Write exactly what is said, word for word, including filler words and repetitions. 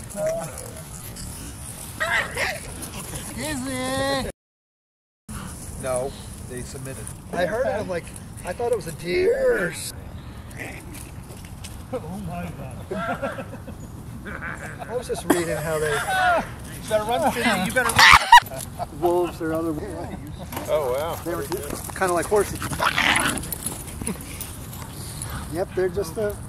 Gizmo! No, they submitted. I heard it, I'm like, I thought it was a deer. Oh my God. I was just reading how they... You better run, Cindy, you better run. Wolves or other wolves. Oh, wow. They were kind of like horses. Yep, they're just a